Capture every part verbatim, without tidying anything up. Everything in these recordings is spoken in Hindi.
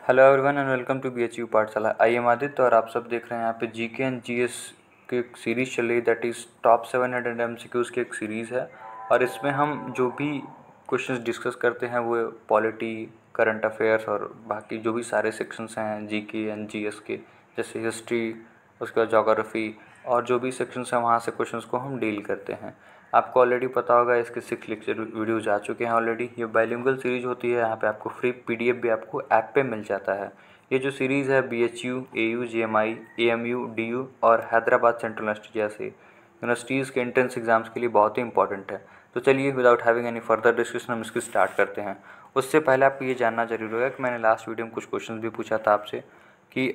Hello everyone and welcome to BHU Pathshala. I M Aditya और आप सब देख रहे हैं यहाँ पे जीके एंड जीएस की एक सीरीज़ चल रही है, that is top seven hundred MCQs की एक सीरीज़ है। और इसमें हम जो भी क्वेश्चंस डिस्कस करते हैं वो पॉलिटी, करंट अफेयर्स और बाकी जो भी सारे सेक्शंस हैं जीके एंड जीएस के, जैसे हिस्ट्री, उसके बाद जोग्राफ़ी और जो भी सेक्शंस हैं वहाँ से क्वेश्चंस को हम डील करते हैं। आपको ऑलरेडी पता होगा, इसके सिक्स लेक्चर वीडियो जा चुके हैं ऑलरेडी। ये बाइलिंगुअल सीरीज़ होती है, यहाँ पे आपको फ्री पीडीएफ भी आपको ऐप पे मिल जाता है। ये जो सीरीज़ है BHU, AU, JMI, AMU, DU और हैदराबाद सेंट्रल यूनिवर्सिटी जैसे यूनिवर्सिटीज़ के एंट्रेंस एग्जाम्स के लिए बहुत ही इंपॉर्टेंट है। तो चलिए without having any further discussion हम इसकी स्टार्ट करते हैं। उससे पहले आपको ये जानना जरूरी होगा कि मैंने लास्ट वीडियो में कुछ क्वेश्चन भी पूछा था आपसे कि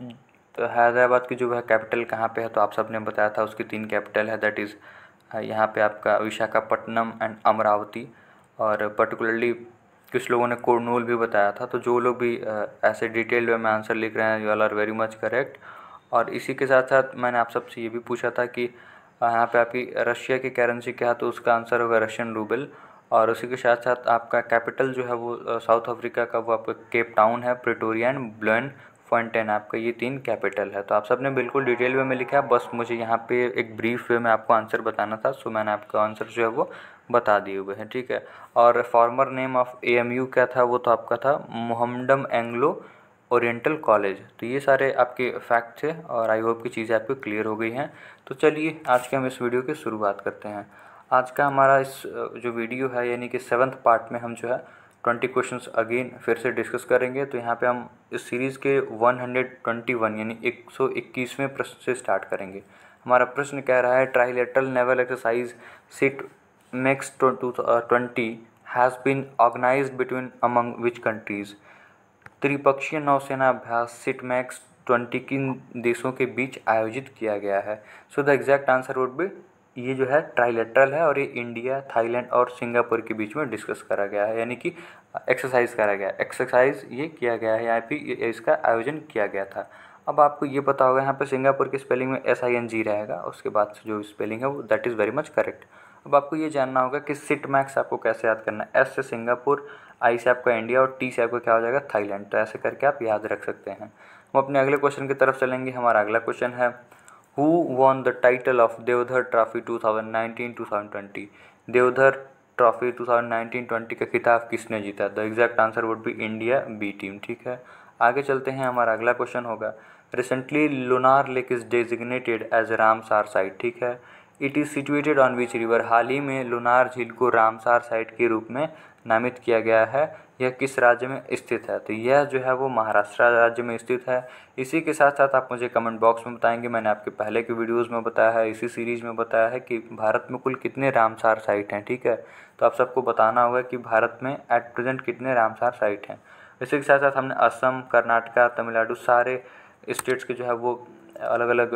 तो हैदराबाद की जो है कैपिटल कहाँ पे है, तो आप सब ने बताया था उसकी तीन कैपिटल है, दैट इज़ यहाँ पे आपका विशाखापट्टनम एंड अमरावती। और पर्टिकुलरली कुछ लोगों ने कुरनूल भी बताया था। तो जो लोग भी ऐसे डिटेल वे में आंसर लिख रहे हैं, you all are very much correct. और इसी के साथ साथ मैंने आप सबसे ये भी पूछा था कि यहाँ पे आपकी रशिया की करेंसी क्या है, तो उसका आंसर होगा रशियन रूबल। और उसी के साथ साथ आपका कैपिटल जो है वो साउथ अफ्रीका का वो आपका केप टाउन है, प्रिटोरिया एंड ब्लोन फॉन्टेन, आपका ये तीन कैपिटल है। तो आप सब ने बिल्कुल डिटेल वे में लिखा है, बस मुझे यहाँ पे एक ब्रीफ वे में आपको आंसर बताना था। सो मैंने आपका आंसर जो है वो बता दिए हुए हैं, ठीक है। और फॉर्मर नेम ऑफ एएमयू क्या था, वो तो आपका था मोहम्मडम एंग्लो ओरिएंटल कॉलेज। तो ये सारे आपके फैक्ट थे और आई होप की चीज़ें आपको क्लियर हो गई हैं। तो चलिए आज के हम इस वीडियो की शुरुआत करते हैं। आज का हमारा इस जो वीडियो है यानी कि सेवन्थ पार्ट में हम जो है ट्वेंटी क्वेश्चंस अगेन फिर से डिस्कस करेंगे। तो यहाँ पे हम इस सीरीज़ के वन हंड्रेड ट्वेंटी वन यानी एक सौ इक्कीसवें प्रश्न से स्टार्ट करेंगे। हमारा प्रश्न कह रहा है trilateral naval exercise SITMEX twenty has been organised between among which countries. त्रिपक्षीय नौसेना अभ्यास सिट मैक्स ट्वेंटी किन देशों के बीच आयोजित किया गया है। So the exact answer would be, ये जो है ट्राइलेटरल है और ये इंडिया, थाईलैंड और सिंगापुर के बीच में डिस्कस करा गया है, यानी कि एक्सरसाइज करा गया है। एक्सरसाइज ये किया गया है, यहाँ पे इसका आयोजन किया गया था। अब आपको ये पता होगा यहाँ पे सिंगापुर की स्पेलिंग में एस आई एन जी रहेगा, उसके बाद से जो स्पेलिंग है वो that is very much correct. अब आपको ये जानना होगा कि सिट मैक्स आपको कैसे याद करना है। एस से सिंगापुर, आई से आपका इंडिया और टी से आपका क्या हो जाएगा थाईलैंड। तो ऐसे करके आप याद रख सकते हैं। हम अपने अगले क्वेश्चन की तरफ चलेंगे। हमारा अगला क्वेश्चन है Who won the title of Deodhar trophy twenty nineteen twenty twenty. Deodhar trophy twenty nineteen twenty का खिताब किसने जीता? The exact answer would be India, B team, ठीक है। आगे चलते हैं। हमारा अगला क्वेश्चन होगा recently Lonar lake is designated as Ramsar site, ठीक है। It is situated on which river. हाल ही में लुनार झील को रामसार साइट के रूप में नामित किया गया है। यह किस राज्य में स्थित है? तो यह जो है वो महाराष्ट्र राज्य में स्थित है। इसी के साथ साथ आप मुझे कमेंट बॉक्स में बताएंगे, मैंने आपके पहले के वीडियोस में बताया है, इसी सीरीज़ में बताया है कि भारत में कुल कितने रामसार साइट हैं, ठीक है। तो आप सबको बताना होगा कि भारत में एट प्रेजेंट कितने रामसार साइट हैं। इसी के साथ साथ हमने असम, कर्नाटका, तमिलनाडु सारे स्टेट्स के जो है वो अलग अलग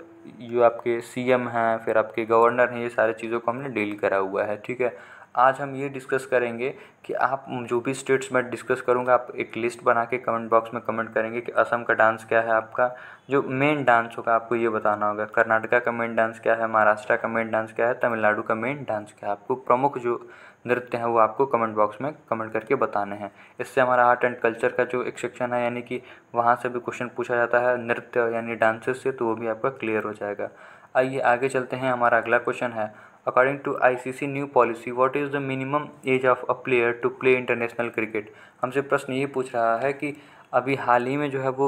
जो आपके सीएम हैं, फिर आपके गवर्नर हैं, ये सारी चीज़ों को हमने डील करा हुआ है, ठीक है। आज हम ये डिस्कस करेंगे कि आप जो भी स्टेट्स में डिस्कस करूँगा, आप एक लिस्ट बना के कमेंट बॉक्स में कमेंट करेंगे कि असम का डांस क्या है, आपका जो मेन डांस होगा आपको ये बताना होगा। कर्नाटका का मेन डांस क्या है, महाराष्ट्र का मेन डांस क्या है, तमिलनाडु का मेन डांस क्या है। आपको प्रमुख जो नृत्य हैं वो आपको कमेंट बॉक्स में कमेंट करके बताने हैं। इससे हमारा आर्ट एंड कल्चर का जो एक सेक्शन है, यानी कि वहाँ से भी क्वेश्चन पूछा जाता है नृत्य यानी डांसेस से, तो वो भी आपका क्लियर हो जाएगा। आइए आगे चलते हैं। हमारा अगला क्वेश्चन है according to I C C new policy what is the minimum age of a player to play international cricket. हमसे प्रश्न ये पूछ रहा है कि अभी हाल ही में जो है वो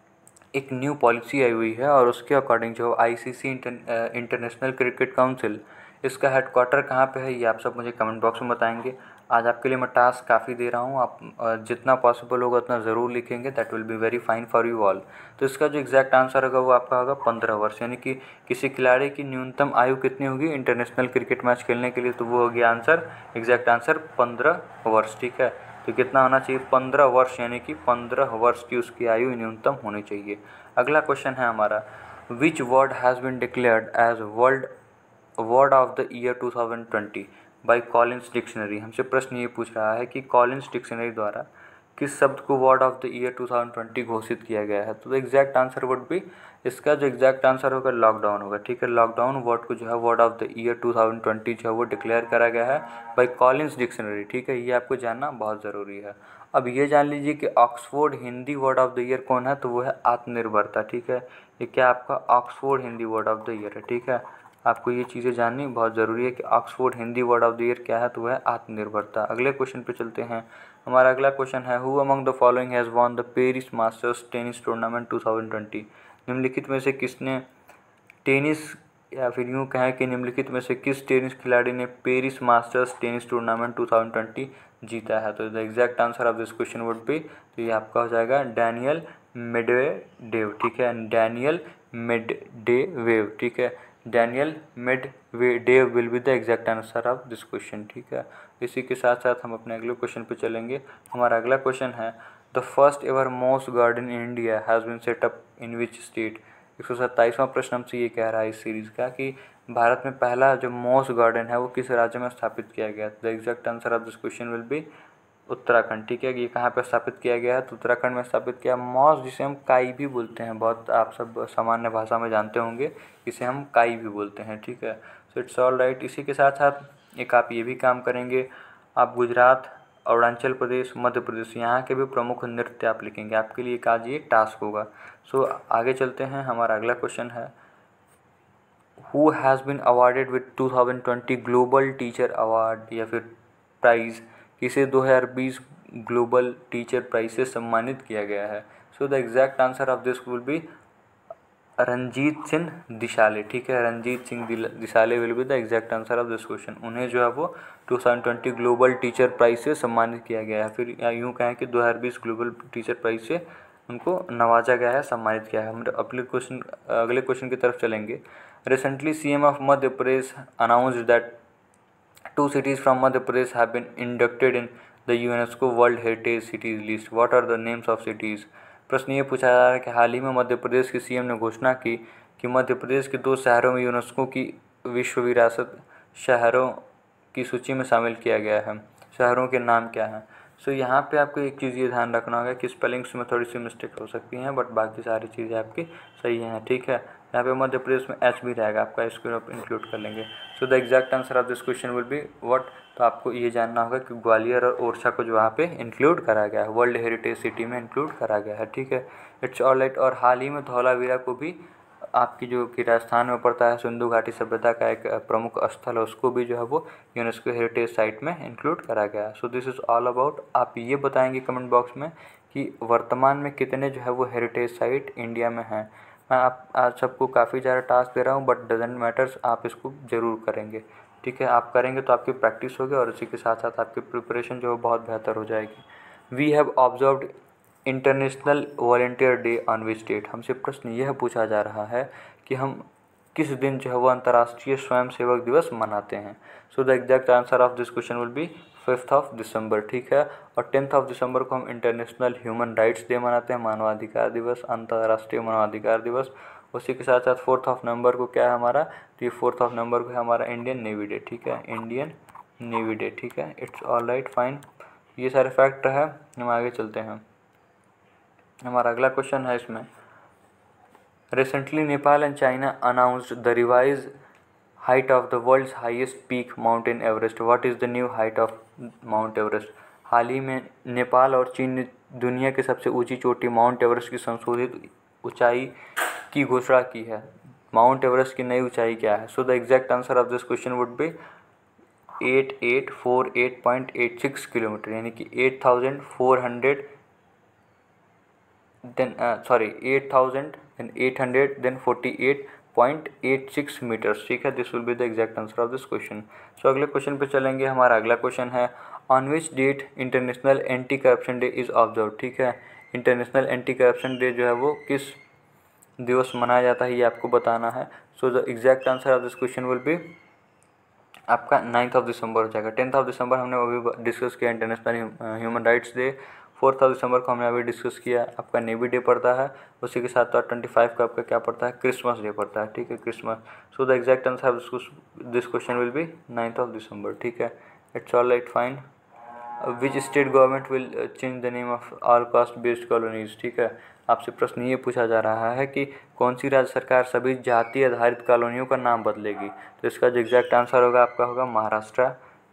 एक न्यू पॉलिसी आई हुई है और उसके अकॉर्डिंग जो I C C international cricket council, इसका हेडक्वार्टर कहाँ पे है, ये आप सब मुझे कमेंट बॉक्स में बताएंगे। आज आपके लिए मैं टास्क काफ़ी दे रहा हूँ, आप जितना पॉसिबल होगा उतना ज़रूर लिखेंगे, that will be very fine for you all. तो इसका जो एग्जैक्ट आंसर होगा वो आपका होगा पंद्रह वर्ष, यानी कि किसी खिलाड़ी की न्यूनतम आयु कितनी होगी इंटरनेशनल क्रिकेट मैच खेलने के लिए, तो वो हो गया आंसर, एग्जैक्ट आंसर पंद्रह वर्ष, ठीक है। तो कितना होना चाहिए? पंद्रह वर्ष, यानी कि पंद्रह वर्ष की उसकी आयु न्यूनतम होनी चाहिए। अगला क्वेश्चन है हमारा which word has been declared as world word of the year two thousand twenty by Collins dictionary. हमसे प्रश्न ये पूछ रहा है कि कॉलिन्स डिक्शनरी द्वारा किस शब्द को word of the year two thousand twenty घोषित किया गया है। तो एग्जैक्ट आंसर वुड बी, इसका जो एग्जैक्ट आंसर होगा लॉकडाउन होगा, ठीक है। लॉकडाउन वर्ड को जो है word of the year two thousand twenty जो है वो डिक्लेयर करा गया है बाई कॉलिन्स डिक्शनरी, ठीक है। ये आपको जानना बहुत ज़रूरी है। अब ये जान लीजिए कि Oxford Hindi word of the year कौन है, तो वो है आत्मनिर्भरता। ठीक है, ये क्या आपका Oxford Hindi word of the year है। ठीक है, आपको ये चीज़ें जाननी बहुत ज़रूरी है कि Oxford Hindi word of the year क्या है, तो वह है आत्मनिर्भरता। अगले क्वेश्चन पे चलते हैं। हमारा अगला क्वेश्चन है, who among the following has won the Paris masters tennis tournament two thousand twenty. निम्नलिखित में से किसने टेनिस, या फिर यूँ कहें कि निम्नलिखित में से किस टेनिस खिलाड़ी ने Paris masters tennis tournament two thousand twenty जीता है। तो the exact answer of this question would be, तो ये आपका हो जाएगा डैनियल मेडवेडेव। ठीक है, डैनियल मेडवेडेव। ठीक है, Daniel Medvedev will be the exact answer of this question. ठीक है, इसी के साथ साथ हम अपने अगले क्वेश्चन पे चलेंगे। हमारा अगला क्वेश्चन है, the first ever moss garden in India has been set up in which state. एक सौ सत्ताईसवां प्रश्न हमसे ये कह रहा है इस सीरीज़ का कि भारत में पहला जो मॉस गार्डन है वो किस राज्य में स्थापित किया गया। The exact answer of this question will be Uttarakhand. ठीक है, ये कहाँ पर स्थापित किया गया है, तो उत्तराखंड में स्थापित किया। मॉस जिसे हम काई भी बोलते हैं, बहुत आप सब सामान्य भाषा में जानते होंगे, इसे हम काई भी बोलते हैं। ठीक है, सो इट्स ऑल राइट। इसी के साथ साथ एक आप ये भी काम करेंगे, आप गुजरात, अरुणाचल प्रदेश, मध्य प्रदेश, यहाँ के भी प्रमुख नृत्य आप लिखेंगे। आपके लिए एक आज ये टास्क होगा। सो so, आगे चलते हैं। हमारा अगला क्वेश्चन है, who has been awarded with two thousand twenty global teacher award, या फिर प्राइज़, किसे दो हज़ार बीस ग्लोबल टीचर प्राइज से सम्मानित किया गया है। So the exact answer of this will be Ranjit Singh Disale. ठीक है, Ranjit Singh Disale will be the exact answer of this question. उन्हें जो है वो two thousand twenty global teacher prize से सम्मानित किया गया है, फिर यूँ कहें कि दो हज़ार बीस ग्लोबल टीचर प्राइज से उनको नवाजा गया है, सम्मानित किया है। हम अगले क्वेश्चन अगले क्वेश्चन की तरफ चलेंगे। Recently CM of Madhya Pradesh announced that two cities from Madhya Pradesh have been inducted in the UNESCO World Heritage Cities list. What are the names of cities? प्रश्न ये पूछा जा रहा है कि हाल ही में मध्य प्रदेश के सीएम ने घोषणा की कि मध्य प्रदेश के दो शहरों में यूनेस्को की विश्व विरासत शहरों की सूची में शामिल किया गया है। शहरों के नाम क्या हैं? सो so, यहाँ पे आपको एक चीज़ ये ध्यान रखना होगा कि स्पेलिंग्स में थोड़ी सी मिस्टेक हो सकती हैं, बट बाकी सारी चीज़ें आपकी सही हैं। ठीक है, यहाँ पे मध्य प्रदेश में एच भी रहेगा आपका, इसको आप इंक्लूड कर लेंगे। So the exact answer of this question will be what. तो आपको ये जानना होगा कि ग्वालियर और ओरछा को जो वहाँ पे इंक्लूड करा गया है, वर्ल्ड हेरिटेज सिटी में इंक्लूड करा गया है। ठीक है, इट्स ऑल राइट। और हाल ही में धौलावीरा को भी आपकी जो कि राजस्थान में पड़ता है, सिंधु घाटी सभ्यता का एक प्रमुख स्थल है, उसको भी जो है वो यूनेस्को हेरिटेज साइट में इंक्लूड करा गया है। So this is all about. आप ये बताएंगे कमेंट बॉक्स में कि वर्तमान में कितने जो है वो हेरिटेज साइट इंडिया में हैं। मैं आप आज सबको काफ़ी ज़्यादा टास्क दे रहा हूँ, बट डजेंट मैटर्स, आप इसको ज़रूर करेंगे। ठीक है, आप करेंगे तो आपकी प्रैक्टिस होगी और इसी के साथ साथ आपकी प्रिपरेशन जो है बहुत बेहतर हो जाएगी। We have observed international volunteer day on which date. हमसे प्रश्न यह पूछा जा रहा है कि हम किस दिन जो है वो अंतर्राष्ट्रीय स्वयंसेवक दिवस मनाते हैं। So the exact answer of this question will be fifth of December. ठीक है, और टेंथ ऑफ दिसंबर को हम इंटरनेशनल ह्यूमन राइट्स डे मनाते हैं, मानवाधिकार दिवस, अंतर्राष्ट्रीय मानवाधिकार दिवस। उसी के साथ साथ फोर्थ ऑफ नवंबर को क्या है हमारा, तो ये फोर्थ ऑफ नवंबर को है हमारा इंडियन नेवी डे। ठीक है, इंडियन नेवी डे। ठीक है, इट्स ऑल राइट फाइन। ये सारे फैक्ट है। हम आगे चलते हैं। हमारा अगला क्वेश्चन है इसमें, recently Nepal and China announced the revise height of the world's highest peak mountain Everest. What is the new height of mount Everest. हाल ही में नेपाल और चीन ने दुनिया की सबसे ऊंची चोटी माउंट एवरेस्ट की संशोधित ऊंचाई की घोषणा की है। माउंट एवरेस्ट की नई ऊंचाई क्या है। So the exact answer of this question would be eight eight four eight point eight six kilometre, यानी कि eight thousand four hundred then sorry eight thousand then eight hundred then forty eight point eight six metres. ठीक है, this will be the exact answer of this question. So अगले क्वेश्चन पे चलेंगे। हमारा अगला क्वेश्चन है, on which date international anti corruption day is observe. ठीक है, इंटरनेशनल एंटी करप्शन डे जो है वो किस दिवस मनाया जाता है, ये आपको बताना है। So the exact answer of this question will be आपका नाइन्थ ऑफ दिसंबर हो जाएगा। टेंथ ऑफ दिसंबर हमने अभी डिस्कस किया international human rights day. Fourth of December को हमने अभी डिस्कस किया आपका नेवी डे पड़ता है। उसी के साथ साथ ट्वेंटी फाइव का आपका क्या पड़ता है, क्रिसमस डे पड़ता है। ठीक है, Christmas. So the exact answer this question will be ninth of December. ठीक है, it's all right fine. Which state government will change the name of all caste based colonies. ठीक है, आपसे प्रश्न ये पूछा जा रहा है कि कौन सी राज्य सरकार सभी जाति आधारित कॉलोनियों का नाम बदलेगी। तो इसका जो एग्जैक्ट आंसर होगा आपका होगा महाराष्ट्र।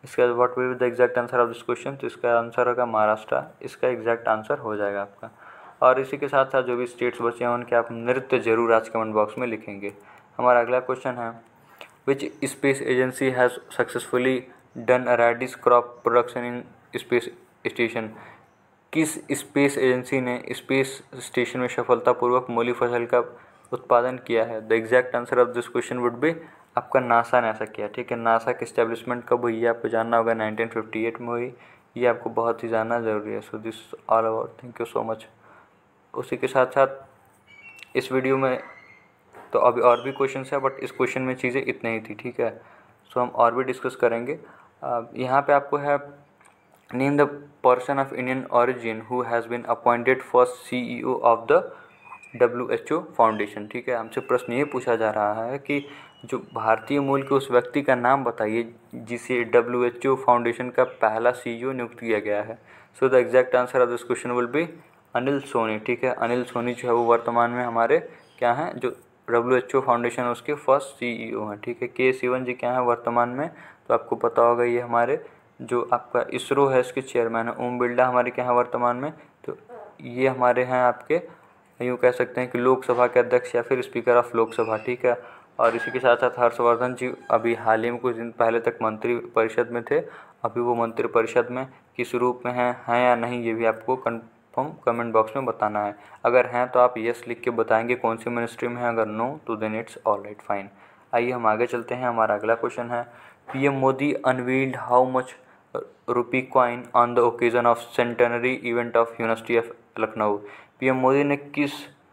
इसका what will be the exact answer of this question, तो इसका आंसर होगा महाराष्ट्र, इसका एग्जैक्ट आंसर हो जाएगा आपका। और इसी के साथ साथ जो भी स्टेट्स बचे हैं उनके आप नृत्य जरूर आज कमेंट बॉक्स में लिखेंगे। हमारा अगला क्वेश्चन है which space agency has successfully done radish crop production in space station, किस स्पेस एजेंसी ने स्पेस स्टेशन में सफलतापूर्वक मूली फसल का उत्पादन किया है। The exact answer of this question would be आपका नासा ने ऐसा किया, ठीक है। नासा की एस्टेब्लिशमेंट कब हुई है आपको जानना होगा, नाइनटीन फिफ्टी एट में हुई, ये आपको बहुत ही जानना ज़रूरी है। So this all about, thank you so much. उसी के साथ साथ इस वीडियो में तो अभी और भी क्वेश्चन है, बट इस क्वेश्चन में चीज़ें इतनी ही थी, ठीक है। सो हम और भी डिस्कस करेंगे। यहाँ पे आपको है name the person of Indian origin who has been appointed first CEO of the W H O foundation, ठीक है। हमसे प्रश्न ये पूछा जा रहा है कि जो भारतीय मूल के उस व्यक्ति का नाम बताइए जिसे डब्ल्यू एच ओ फाउंडेशन का पहला सीईओ नियुक्त किया गया है। So the exact answer of this question will be Anil Soni, ठीक है। अनिल सोनी जो है वो वर्तमान में हमारे क्या हैं, जो डब्ल्यू एच ओ फाउंडेशन उसके फर्स्ट सीईओ हैं, ठीक है। के सिवन जी क्या हैं वर्तमान में, तो आपको पता होगा ये हमारे जो आपका इसरो है इसके चेयरमैन है। ओम बिरला हमारे क्या हैं वर्तमान में, तो ये हमारे हैं आपके यूँ कह सकते हैं कि लोकसभा के अध्यक्ष या फिर स्पीकर ऑफ लोकसभा, ठीक है। और इसी के साथ साथ हर्षवर्धन जी अभी हाल ही में कुछ दिन पहले तक मंत्री परिषद में थे, अभी वो मंत्री परिषद में किस रूप में हैं हैं या नहीं ये भी आपको कंफर्म कमेंट बॉक्स में बताना है। अगर हैं तो आप यस लिख के बताएंगे कौन सी मिनिस्ट्री में है, अगर नो तो then it's all right fine. आइए हम आगे चलते हैं। हमारा अगला क्वेश्चन है PM Modi unveiled how much rupee coin on the occasion of centenary event of university of Lucknow. PM Modi ने किस,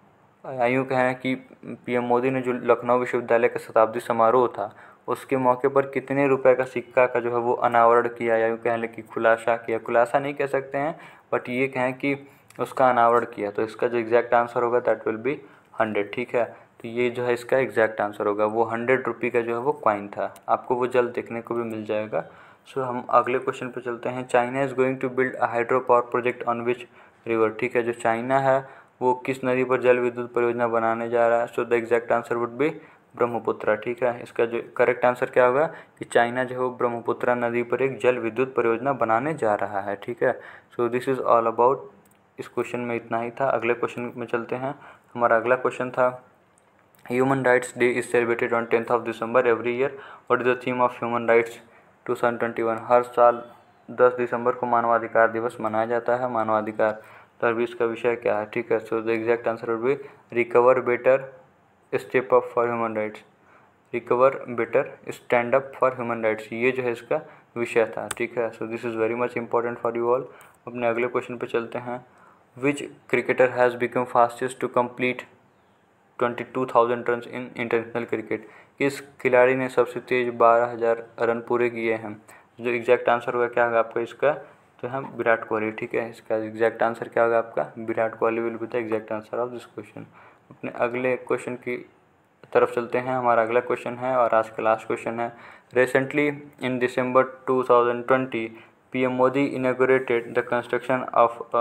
यूँ कहें कि पीएम मोदी ने जो लखनऊ विश्वविद्यालय का शताब्दी समारोह था उसके मौके पर कितने रुपए का सिक्का का जो है वो अनावरण किया, या यूँ कह लें कि खुलासा किया, खुलासा नहीं कह सकते हैं बट ये कहें कि उसका अनावरण किया। तो इसका जो एग्जैक्ट आंसर होगा दैट विल बी हंड्रेड, ठीक है। तो ये जो है इसका एग्जैक्ट आंसर होगा, वो हंड्रेड रुपये का जो है वो कॉइन था। आपको वो जल्द देखने को भी मिल जाएगा। सो so, हम अगले क्वेश्चन पे चलते हैं। China is going to build a hydro power project on which river, ठीक है। जो चाइना है वो किस नदी पर जल विद्युत परियोजना बनाने जा रहा है। So the exact answer would be Brahmaputra, ठीक है। इसका जो करेक्ट आंसर क्या होगा कि चाइना जो है वो ब्रह्मपुत्र नदी पर एक जल विद्युत परियोजना बनाने जा रहा है, ठीक है। So this is all about, इस क्वेश्चन में इतना ही था। अगले क्वेश्चन में चलते हैं। हमारा अगला क्वेश्चन था human rights day is celebrated on tenth of December every year, what is the theme of human rights two thousand twenty one. हर साल दस दिसंबर को मानवाधिकार दिवस मनाया जाता है। मानवाधिकार तो अभी इसका विषय क्या है, ठीक है। So the exact answer would be recover better step up for human rights, recover better stand up for human rights, ये जो है इसका विषय था, ठीक है। So this is very much important for you all. अपने अगले क्वेश्चन पे चलते हैं। Which cricketer has become fastest to complete twenty two thousand run in international cricket, किस खिलाड़ी ने सबसे तेज़ बारह हज़ार रन पूरे किए हैं। जो एग्जैक्ट आंसर होगा क्या होगा आपका इसका, तो है विराट कोहली, ठीक है। इसका एग्जैक्ट आंसर क्या होगा आपका, Virat Kohli will be the exact answer of this question. अपने अगले क्वेश्चन की तरफ चलते हैं। हमारा अगला क्वेश्चन है और आज का लास्ट क्वेश्चन है। Recently in December two thousand twenty PM Modi inaugurated the construction of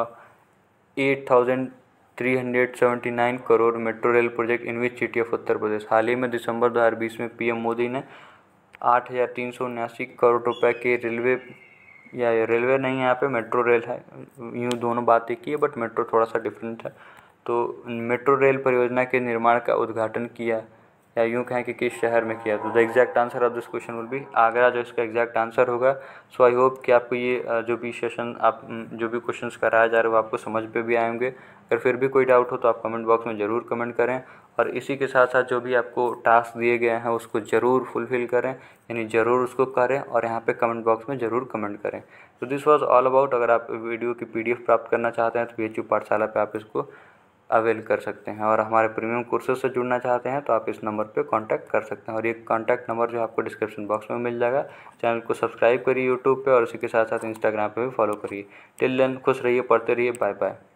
eight thousand three hundred seventy nine crore metro rail project in which city of Uttar Pradesh. हाल ही में दिसंबर दो हज़ार बीस में पीएम मोदी ने आठ हज़ार तीन सौ उन्यासी करोड़ रुपए के रेलवे, या रेलवे नहीं है यहाँ पे मेट्रो रेल है, यूँ दोनों बातें की है बट मेट्रो थोड़ा सा डिफरेंट है। तो मेट्रो रेल परियोजना के निर्माण का उद्घाटन किया, या यूँ कहें कि किस शहर में किया। तो the exact answer of this question will be Agra, जो इसका एग्जैक्ट आंसर होगा। सो आई होप कि आपको ये जो भी सेशन आप जो भी क्वेश्चंस कराया जा रहे हो आपको समझ पे भी आएंगे। अगर फिर भी कोई डाउट हो तो आप कमेंट बॉक्स में ज़रूर कमेंट करें, और इसी के साथ साथ जो भी आपको टास्क दिए गए हैं उसको ज़रूर फुलफ़िल करें, यानी ज़रूर उसको करें और यहाँ पे कमेंट बॉक्स में ज़रूर कमेंट करें। तो दिस वाज ऑल अबाउट। अगर आप वीडियो की पीडीएफ प्राप्त करना चाहते हैं तो बीएचयू पाठशाला पे आप इसको अवेल कर सकते हैं, और हमारे प्रीमियम कोर्सेज से जुड़ना चाहते हैं तो आप इस नंबर पे कांटेक्ट कर सकते हैं, और ये कांटेक्ट नंबर जो आपको डिस्क्रिप्शन बॉक्स में मिल जाएगा। चैनल को सब्सक्राइब करिए यूट्यूब पे, और उसी के साथ साथ इंस्टाग्राम पे भी फॉलो करिए। टिल देन खुश रहिए, पढ़ते रहिए, बाय बाय।